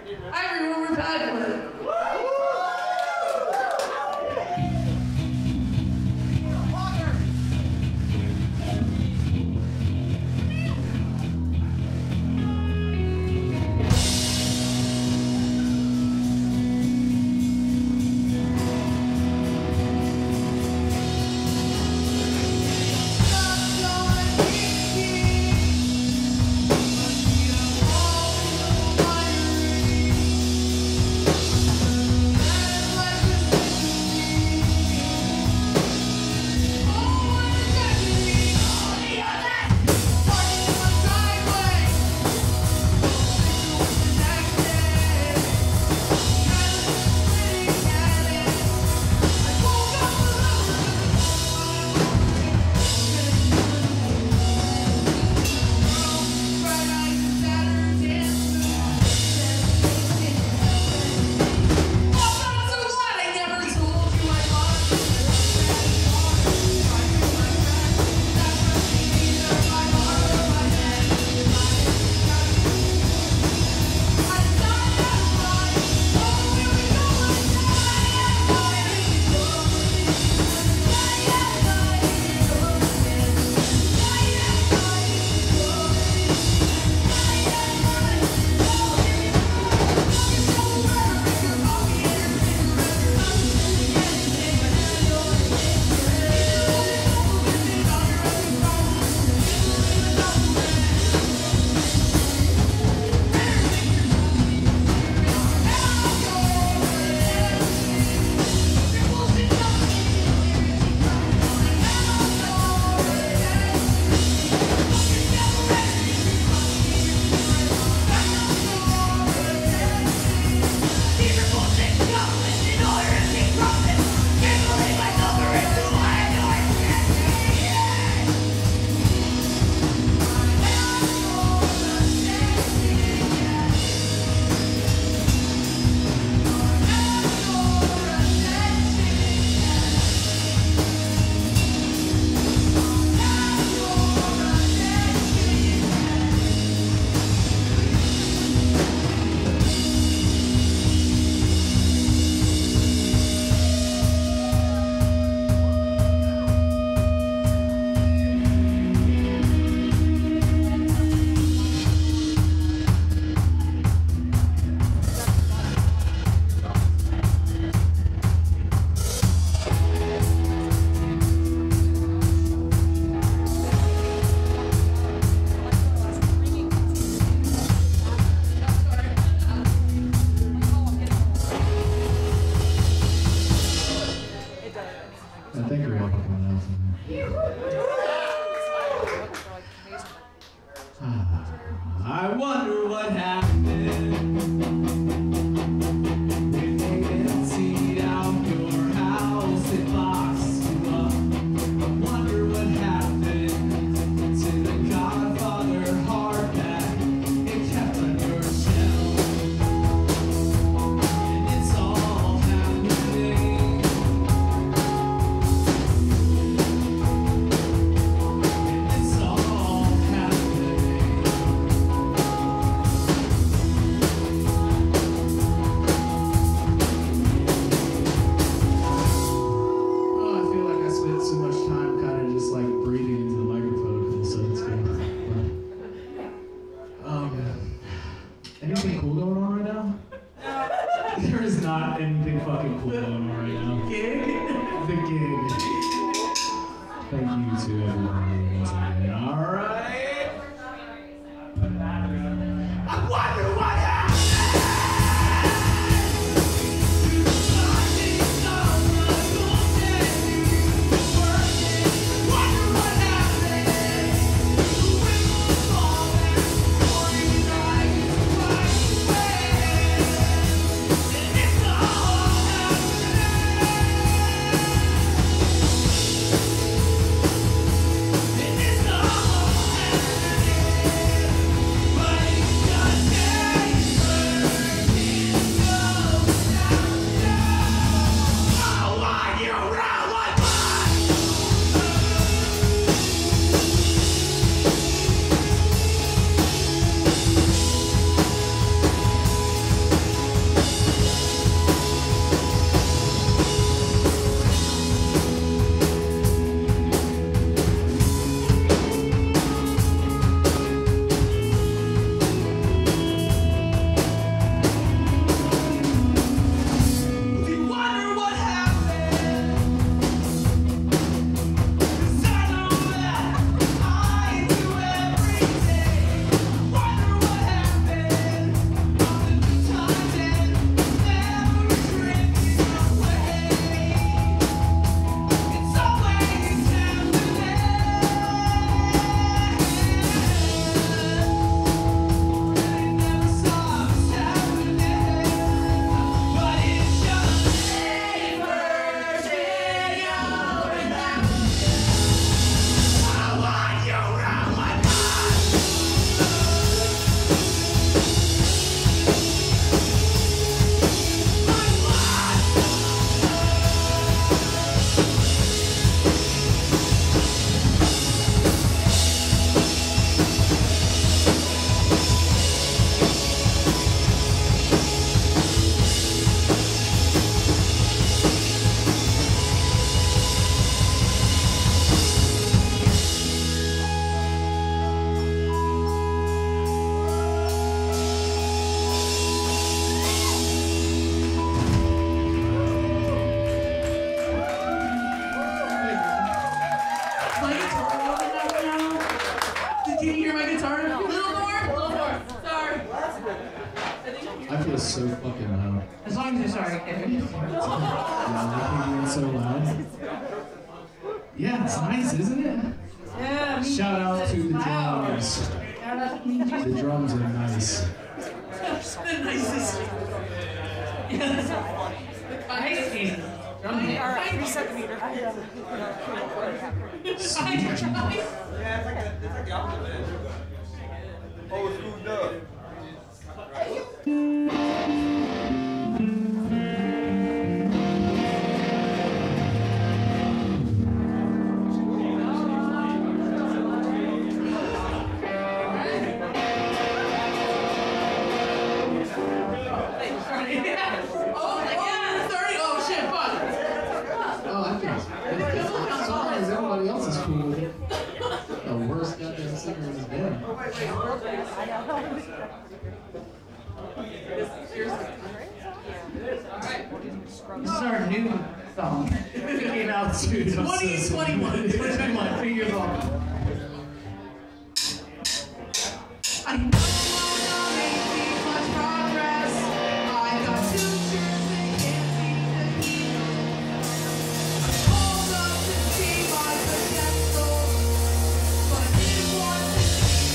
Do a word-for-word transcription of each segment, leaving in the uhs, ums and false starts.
Everyone we're back with. I think you're welcome for else in there. I wonder what happened when they emptied out your house and locked you up. I wonder what happened to the Godfather heart that it kept on your shelf. And it's all happening. It's all happening. Oh, I feel like I spent so much time kind of just like breathing into the microphone, so it's good. But, um, anything cool going on right now? There is not anything fucking cool going on right now. Gig? The gig. Thank you to everyone once again. All right. I wonder what happened. It's all I feel so fucking loud. As long as you're sorry, Kevin. Yeah, being so loud. Yeah, it's nice, isn't it? Yeah. Shout out to the Wow. drums. Shout out to me too. The drums are nice. The nicest. Yes. Ice skating. Drum hit. All right, three centimeter. Ice. Yeah, it's like, a, it's like the opposite, man. Oh, it's screwed up. This is our new song. It came out twenty twenty-one. twenty twenty-one, three years old. I know I'm not making much progress. I got futures that can't seem to heal. Hold up to see my potential, but it wasn't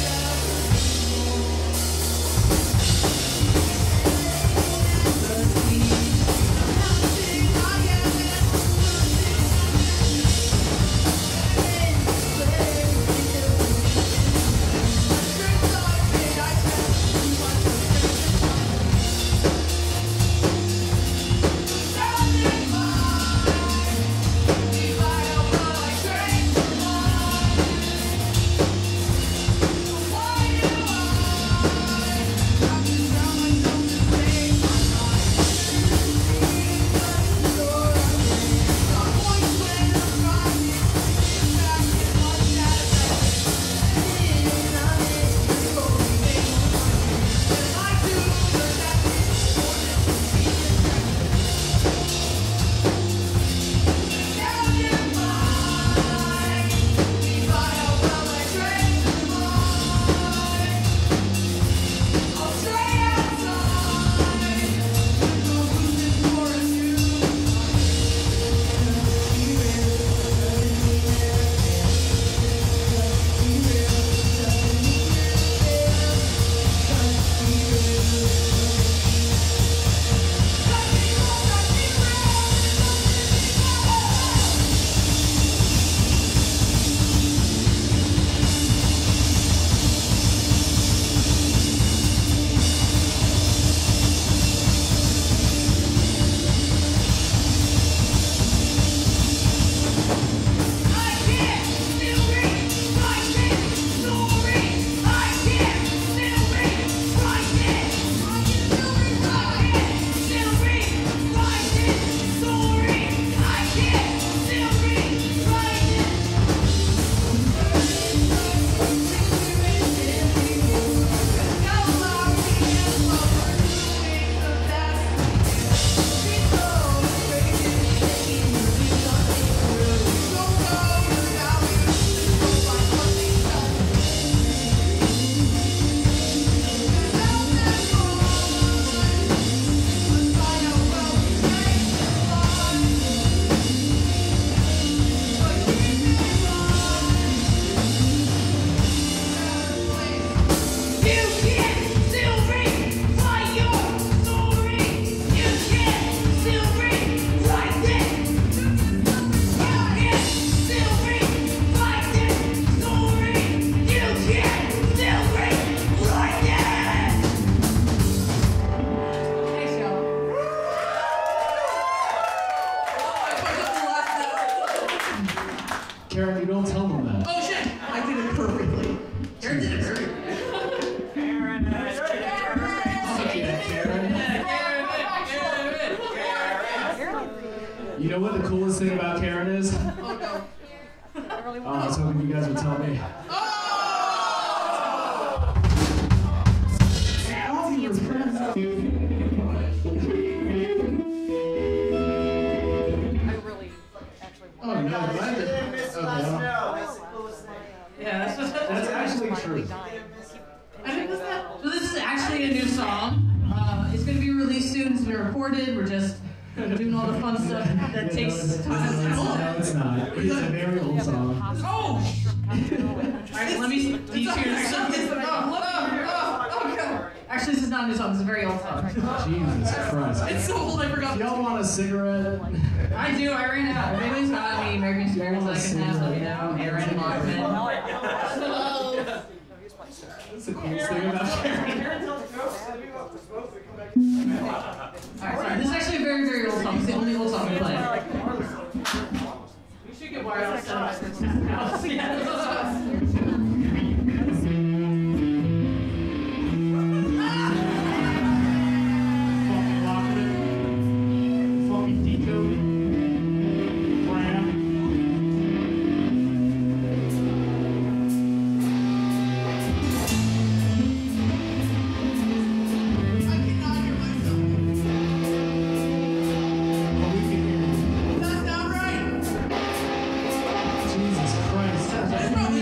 Karen, you don't tell them that. Oh shit! I did it perfectly. Karen did it perfectly. Karen. Fuck yeah, Karen. You know what the coolest thing about Karen is? Oh no. Oh, I was hoping you guys would tell me. Oh! Oh, no, glad that. Okay. Yeah, that's just, That's actually true. I think that's that. So this is actually a new song. Uh, it's gonna recorded. We're just doing all the fun stuff that Yeah, takes no, time. no, no, it's not. It's a very old song. Oh! Alright, let me teach you something. Oh, oh, oh, oh, God. Actually, this is not a new song. It's a very old song. Jesus Christ. It's so old I forgot. Y'all want a cigarette? I do. I ran out. If anybody's got any American experience I can have, let me know. Aaron Lockman. That's the coolest thing about Sharon. Alright, sorry. This is actually a very, very old song. It's the only old song we play. We should get wireless set up at Christmas house. Fucking Lockman. Fucking Decode. Bram. I cannot hear myself. Oh, we can hear you. That's not right. Jesus Christ. That's probably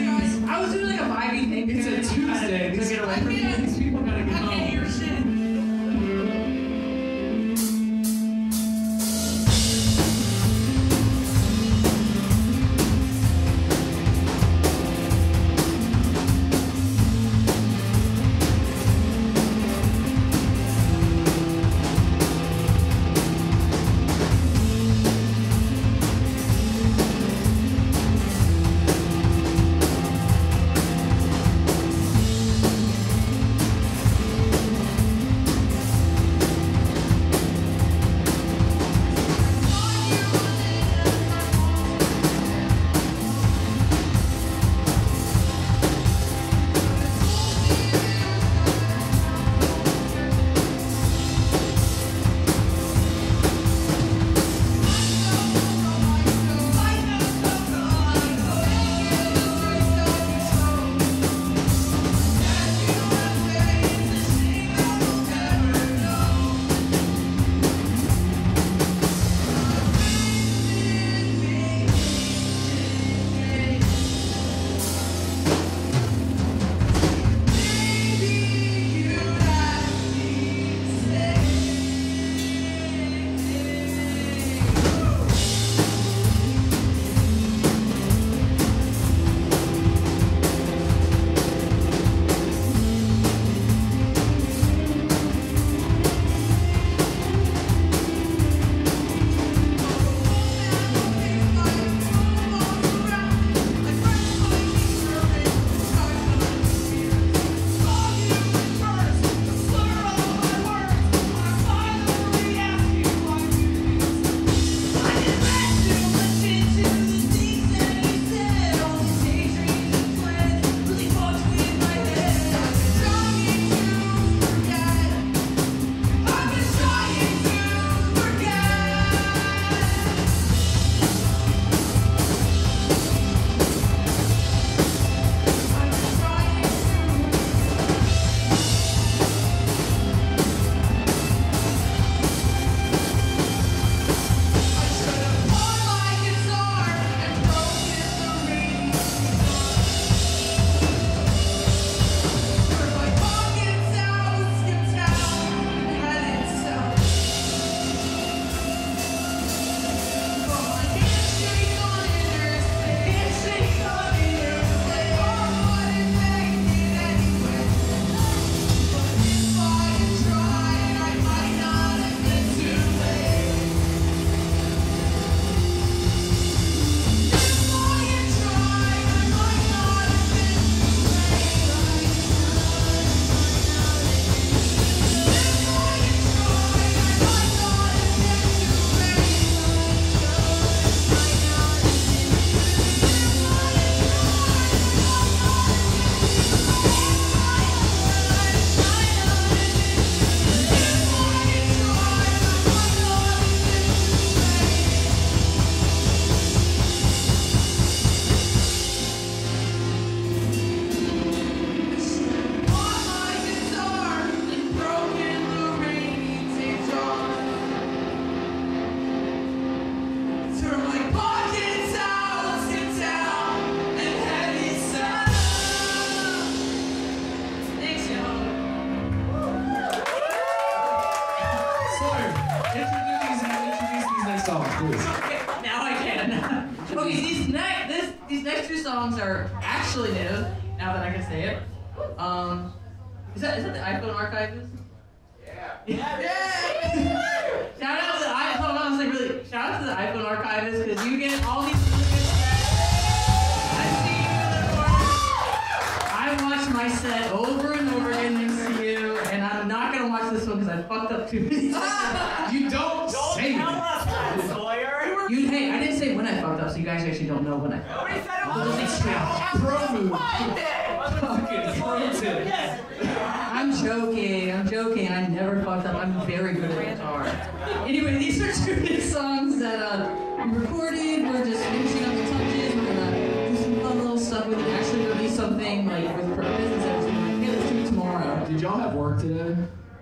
Introduce, introduce these next songs, please. Okay, now I can. Okay, these next this these next two songs are actually new. Now that I can say it. Um, is that is that the iPhone archives? Yeah. Yeah. Shout out to the iPhone. Honestly, really. Shout out to the iPhone archivists because you get all these really good sets. I've seen you in the corner. I watched my set over and over again next to you, and I'm not gonna watch this one because I fucked up too many times. You don't, Don't say tell that. us that, Sawyer. You, hey, I didn't say when I fucked up, so you guys actually don't know when I fucked up. Nobody said it I'll just was. explain. Pro move. Fucking pro tip. I'm joking, I'm joking, I never fucked up, I'm very good at guitar. Anyway, these are two new songs that uh, we recorded, we're just finishing up the touches, we're gonna do some fun little stuff with it, actually release something like with purpose instead of doing like, hey, let's do it tomorrow. Did y'all have work today?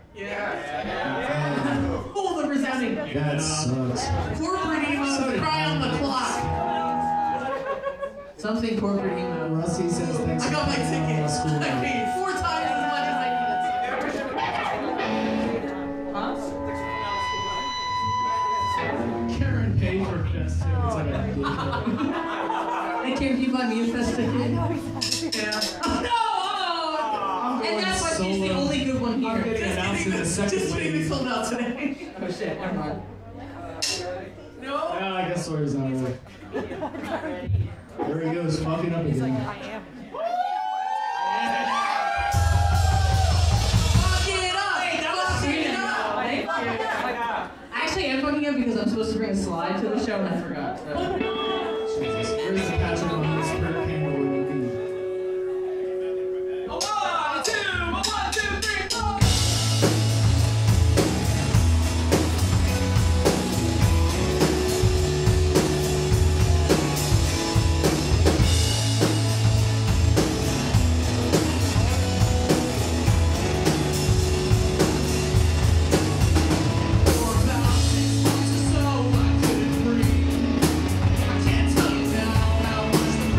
Yeah. Oh, the resounding. That sucks. Corporate emo, cry on the clock. Something corporate emo. Rusty says thanks. I got my for coming ticket. on I the school night. paid four times as much as I needed. Huh? Karen paid for fest tickets like a dickhead. Hey, Kim, can you buy me a fest ticket? Yeah. Oh, no! Oh. And that's why she's the solo. only good one here. I'm getting announced in the second Just kidding, we wave. sold out today. Oh shit, never mind. No? Yeah, I guess Sawyer's not really. There he goes, fucking up again. Fuck it up! Wait, that was Fuck it up! Thank you. Actually, I'm fucking up because I'm supposed to bring a slide to the show and I forgot. So. Jesus. Where's the Patrick Mahomes spirit candle with the A one, two, a one, two, three, four. For about six months or so, I couldn't breathe. I can't tell you now how much the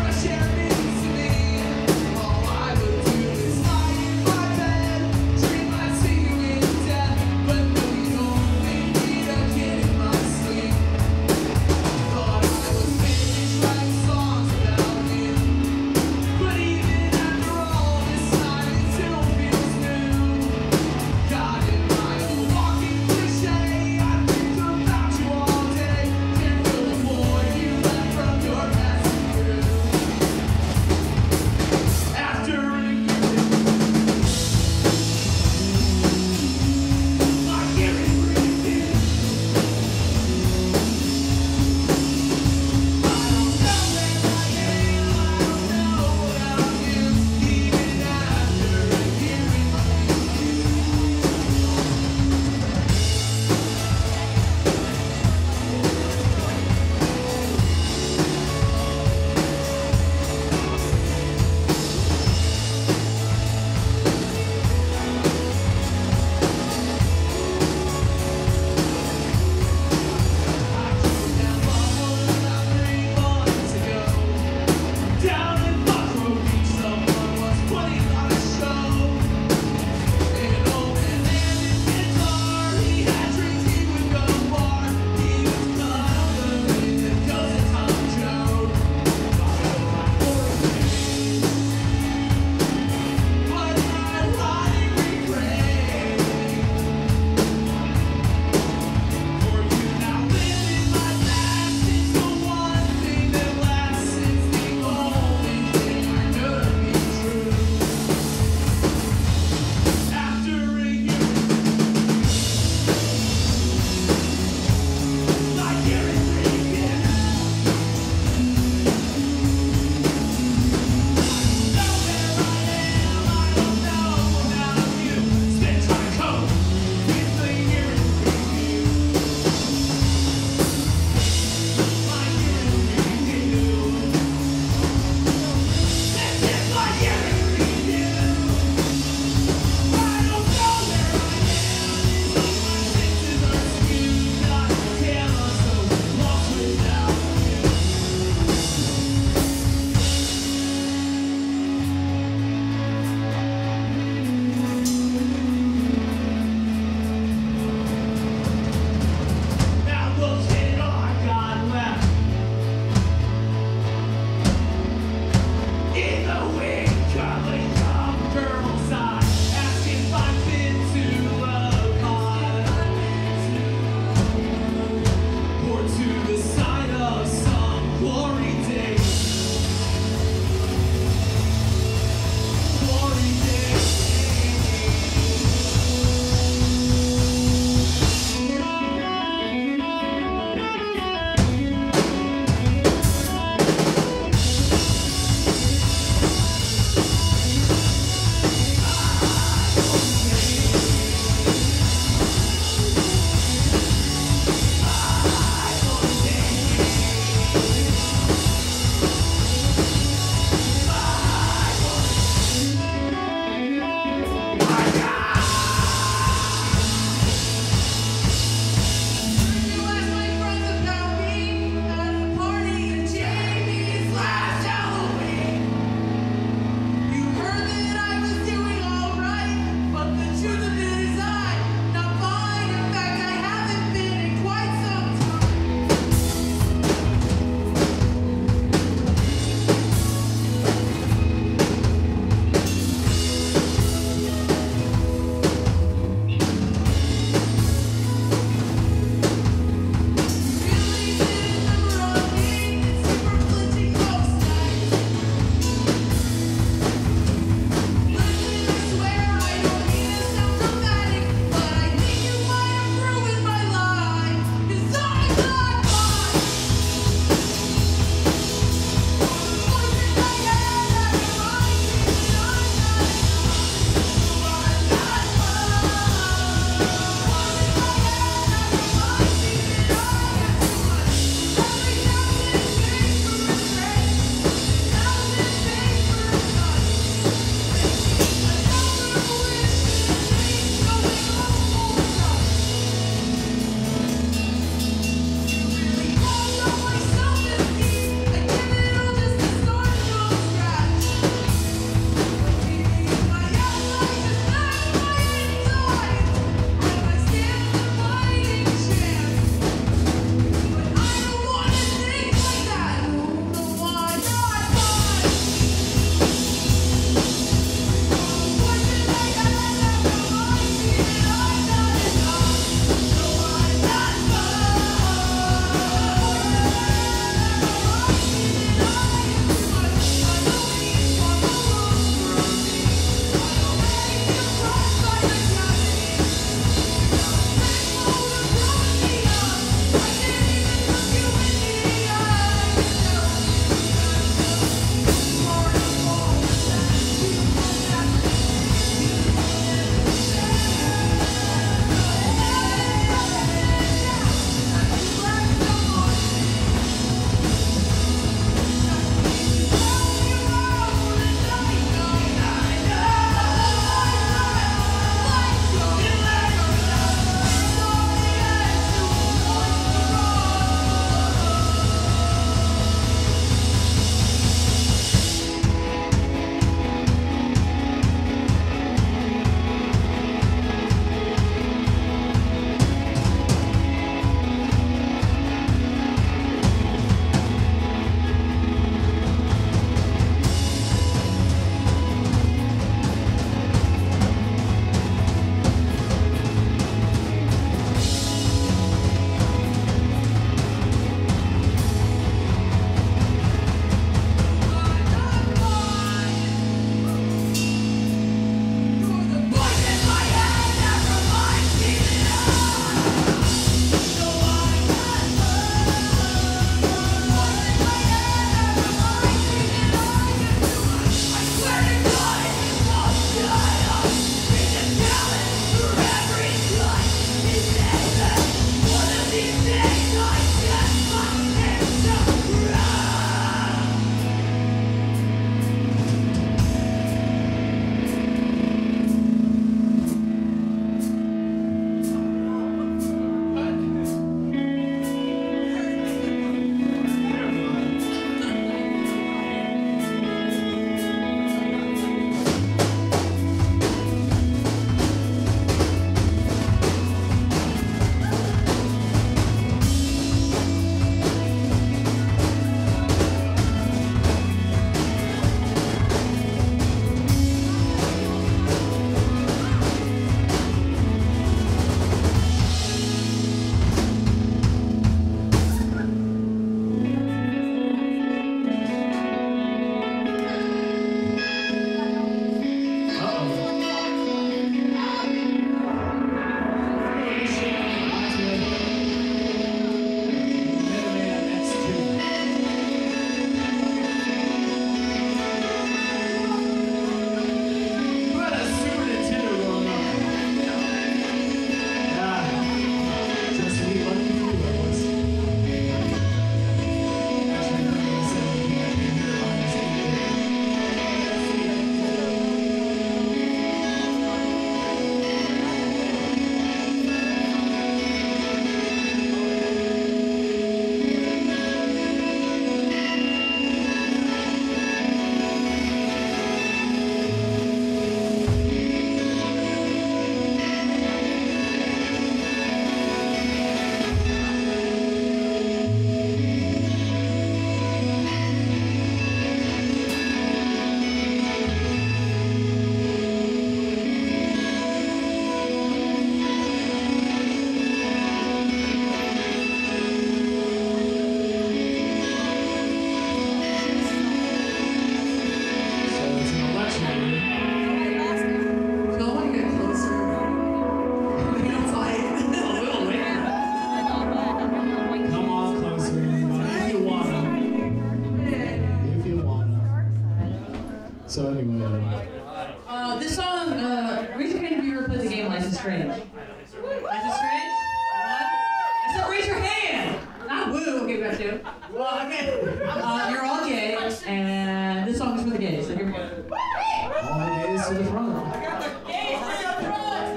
So anyway, uh, Uh, this song, uh, raise your hand if you ever played the game Life is Strange. Life is Strange? What? I said raise your hand! Not woo, okay, we got two. Well, okay. Uh, you're all gay, and this song is for the gays, so here we go. all the gays to the front. Gays to the front!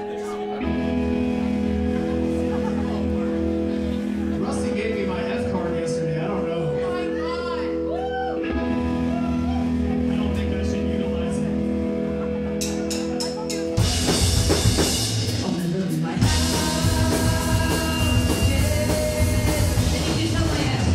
Rusty gave me my F card yesterday. I don't know. Oh my god! I don't think I should utilize it. Oh, my goodness, my house. Yeah. Did you tell my ass?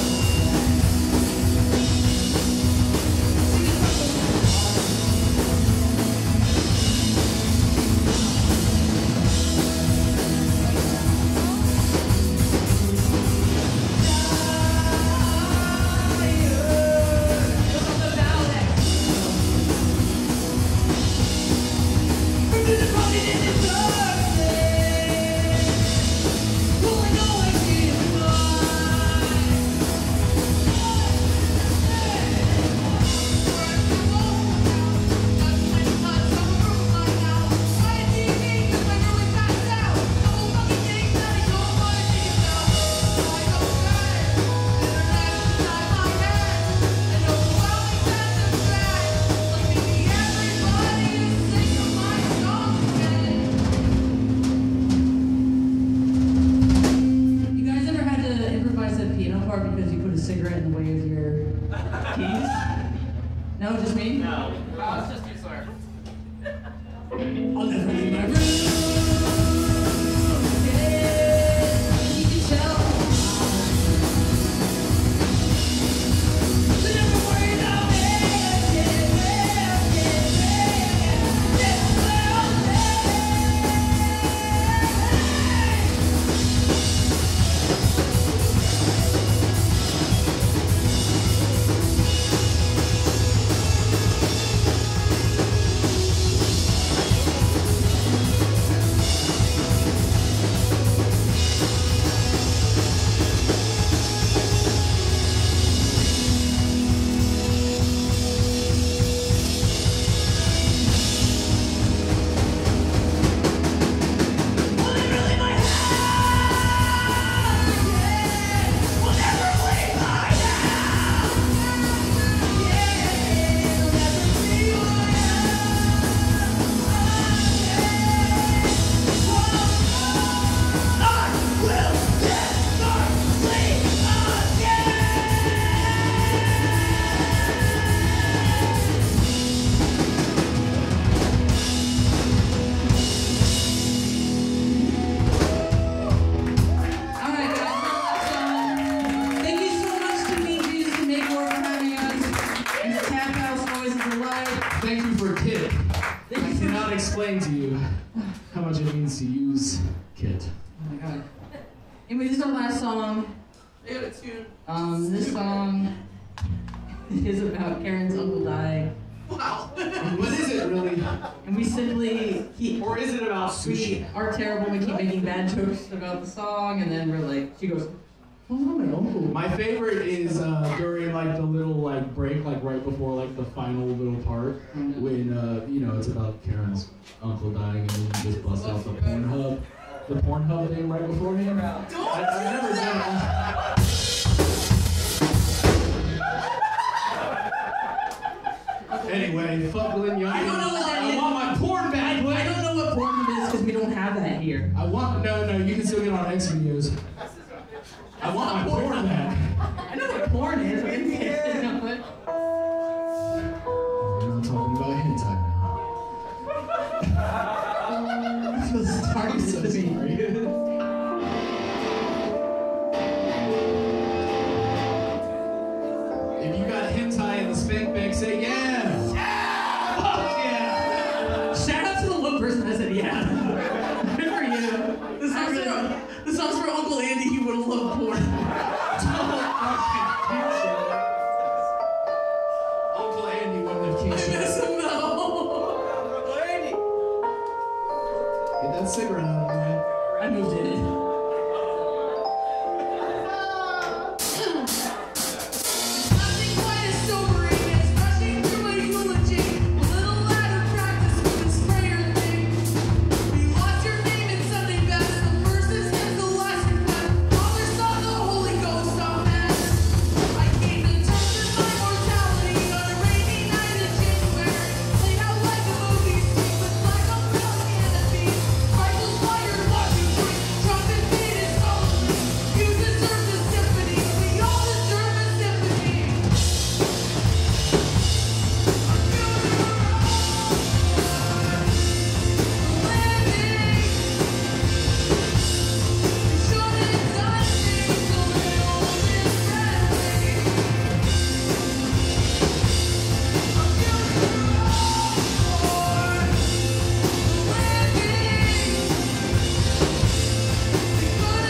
You guys ever had to improvise a piano part because you put a cigarette in the way of your keys? No, just me? No. Oh, it's just you, sir. I'll never leave my room. Yeah, you can tell. So never worry about me. Yeah, yeah, yeah, yeah, yeah, yeah. Alright guys, last song. Thank you so much to Mean Jesus and Makeover for having us. And the Tap House, always a delight. Thank you for Kit. Thank I you so cannot much. explain to you how much it means to use Kit. Oh my god. Anyway, this is our last song. They got a tune. Um, this song is about Karen's uncle dying. Wow. What is it really? And we simply keep, Or is it about we sushi? are terrible, we keep making bad jokes about the song, and then we're like, she goes, oh, my uncle. My favorite is uh, during like the little like break, like right before like the final little part, when uh, you know it's about Karen's uncle dying, and then you just bust out the Pornhub, the Pornhub thing right beforehand. I, I've never done it. Anyway, fuck Lin Young. I don't know what that I is. want my porn back. I don't know what Pornhub is because we don't have that here. I want no, no. You can still get on X videos. I want my porn back. I know what porn is. but you know what? We're not talking about hentai now. This was I'm so to me. sorry. If you got hentai in the spank bank, say yeah. Yeah. Fuck yeah. Shout out to the one person that said yeah. Good for you. This song's for, this song's for Uncle Andy. He would have loved porn.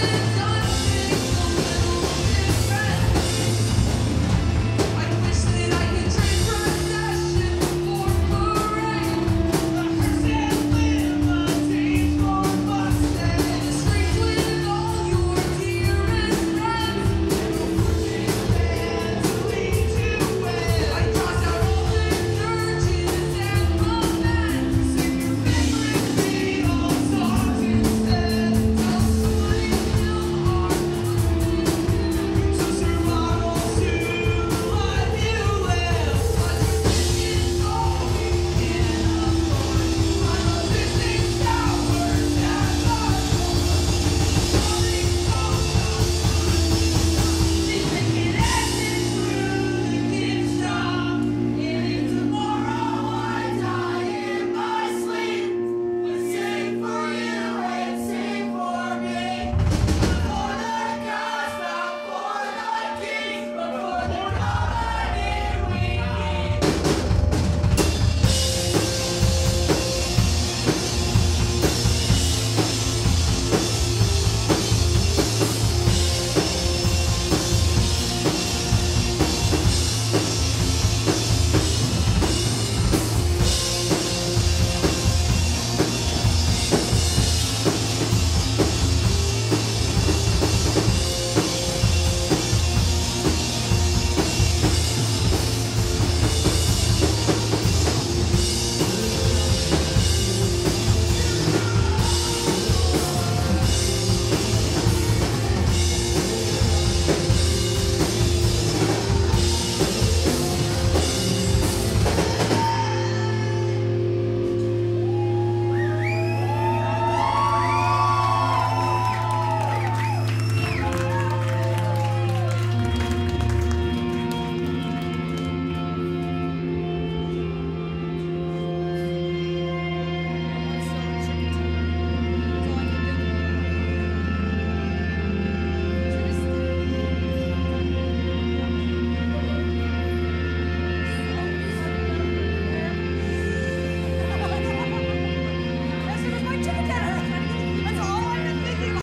Thank